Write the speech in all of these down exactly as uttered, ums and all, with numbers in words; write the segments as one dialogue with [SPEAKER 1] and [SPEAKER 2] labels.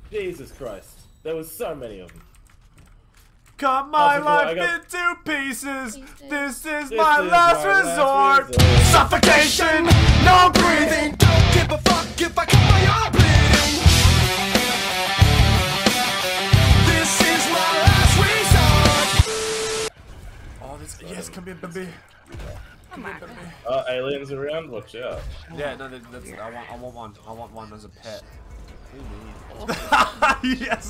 [SPEAKER 1] Jesus Christ. There was so many of them.
[SPEAKER 2] Cut my
[SPEAKER 1] Oh,
[SPEAKER 2] life
[SPEAKER 1] got...
[SPEAKER 2] into pieces. This is
[SPEAKER 1] this
[SPEAKER 2] my
[SPEAKER 1] is
[SPEAKER 2] last
[SPEAKER 1] my
[SPEAKER 2] resort.
[SPEAKER 1] last resort.
[SPEAKER 2] Suffocation, no breathing.
[SPEAKER 3] Don't give a fuck if I cut my arm bleeding. This is my last resort.
[SPEAKER 2] Oh, this. Yes, come here, baby. Come here, baby.
[SPEAKER 1] Uh, aliens around? Watch out.
[SPEAKER 2] Yeah, no, that, that's. I want. I want one. I want one as a pet. Yes.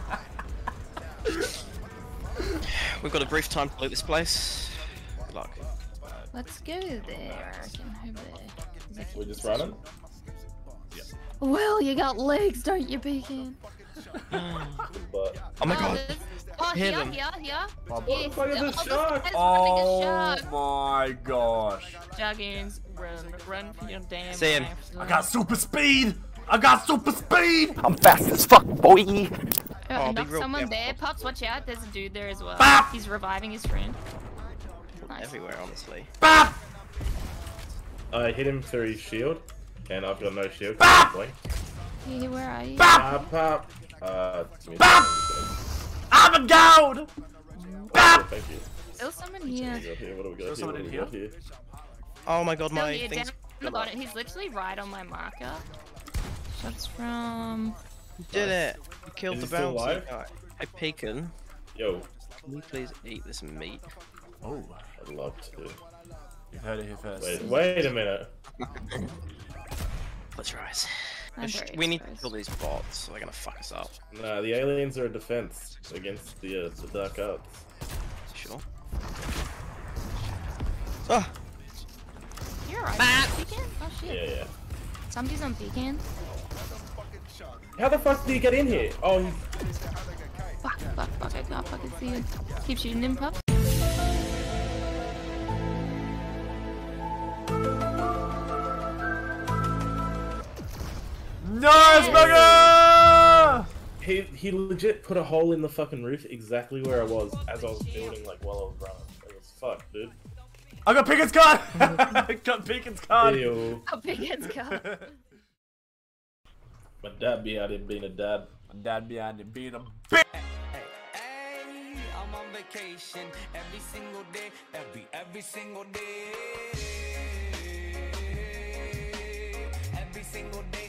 [SPEAKER 4] We've got a brief time to loot this place. Good luck.
[SPEAKER 5] Let's go there. I reckon. Over there.
[SPEAKER 1] We're just running?
[SPEAKER 2] Yeah.
[SPEAKER 5] Well, you got legs, don't you, Beacon?
[SPEAKER 1] But...
[SPEAKER 4] Oh my god.
[SPEAKER 5] There's- Oh,
[SPEAKER 4] Hit
[SPEAKER 5] here,
[SPEAKER 4] him.
[SPEAKER 5] here, here.
[SPEAKER 1] Oh,
[SPEAKER 5] Yes.
[SPEAKER 1] look at the
[SPEAKER 5] Oh,
[SPEAKER 1] shark.
[SPEAKER 5] there's
[SPEAKER 2] Oh
[SPEAKER 5] a shark.
[SPEAKER 2] my gosh.
[SPEAKER 5] Juggins, run, run for your damn
[SPEAKER 4] See him.
[SPEAKER 5] life.
[SPEAKER 2] I got super speed. I got super speed.
[SPEAKER 6] I'm fast as fuck, boy.
[SPEAKER 5] Oh,
[SPEAKER 4] Oh, be
[SPEAKER 5] knock
[SPEAKER 4] real
[SPEAKER 5] someone
[SPEAKER 4] careful.
[SPEAKER 5] there. Pops, watch out. There's a dude there as well.
[SPEAKER 2] Bop.
[SPEAKER 5] He's reviving his friend. Nice.
[SPEAKER 4] Everywhere, honestly.
[SPEAKER 2] Bop.
[SPEAKER 1] I hit him through his shield, and I've got no shield.
[SPEAKER 2] Bop.
[SPEAKER 5] Hey, where are you?
[SPEAKER 1] Pop, pop. Uh,
[SPEAKER 2] Bop. I'm a gold. Bop.
[SPEAKER 1] Thank you.
[SPEAKER 5] There's someone
[SPEAKER 1] What do
[SPEAKER 5] here.
[SPEAKER 1] we got here? What do we got
[SPEAKER 2] There's
[SPEAKER 1] here?
[SPEAKER 2] someone
[SPEAKER 1] What do
[SPEAKER 2] in
[SPEAKER 1] we got here?
[SPEAKER 4] Oh my god,
[SPEAKER 5] Still
[SPEAKER 4] my
[SPEAKER 5] here, down
[SPEAKER 4] thing's...
[SPEAKER 5] on the bottom. He's literally right on my marker. Shots from...
[SPEAKER 4] You did it! You killed
[SPEAKER 1] Is
[SPEAKER 4] the
[SPEAKER 1] he still
[SPEAKER 4] bounty
[SPEAKER 1] alive?
[SPEAKER 4] guy. Hey, Pecan,
[SPEAKER 1] Yo,
[SPEAKER 4] can you please eat this meat?
[SPEAKER 2] Oh,
[SPEAKER 1] I'd love to.
[SPEAKER 2] you've heard it here first.
[SPEAKER 1] Wait, wait a minute.
[SPEAKER 4] Let's rise.
[SPEAKER 5] I'm
[SPEAKER 4] We sh-
[SPEAKER 5] very
[SPEAKER 4] We need to
[SPEAKER 5] exposed.
[SPEAKER 4] kill these bots, so they're gonna fuck us up.
[SPEAKER 1] Nah, the aliens are a defense against the uh, the dark arts.
[SPEAKER 4] Sure. Ah!
[SPEAKER 5] You're right. Beacon? Oh shit.
[SPEAKER 1] Yeah, yeah.
[SPEAKER 5] Somebody's on Beacon.
[SPEAKER 1] How the fuck did he get in here? Oh, he's...
[SPEAKER 5] Fuck, fuck, fuck. I can't fucking see him. Keep shooting him, Pup.
[SPEAKER 2] Nice burger!
[SPEAKER 1] he he legit put a hole in the fucking roof exactly where I was as I was building, like while I was running. It was fucked, dude.
[SPEAKER 2] I got Peacon's card. I got Peacon's card.
[SPEAKER 1] Ew.
[SPEAKER 5] Oh, Beacon's got.
[SPEAKER 1] My dad be out here being a dad.
[SPEAKER 2] My dad behind it being a bitch.
[SPEAKER 3] Hey, I'm on vacation every single day, every every single day, every single day.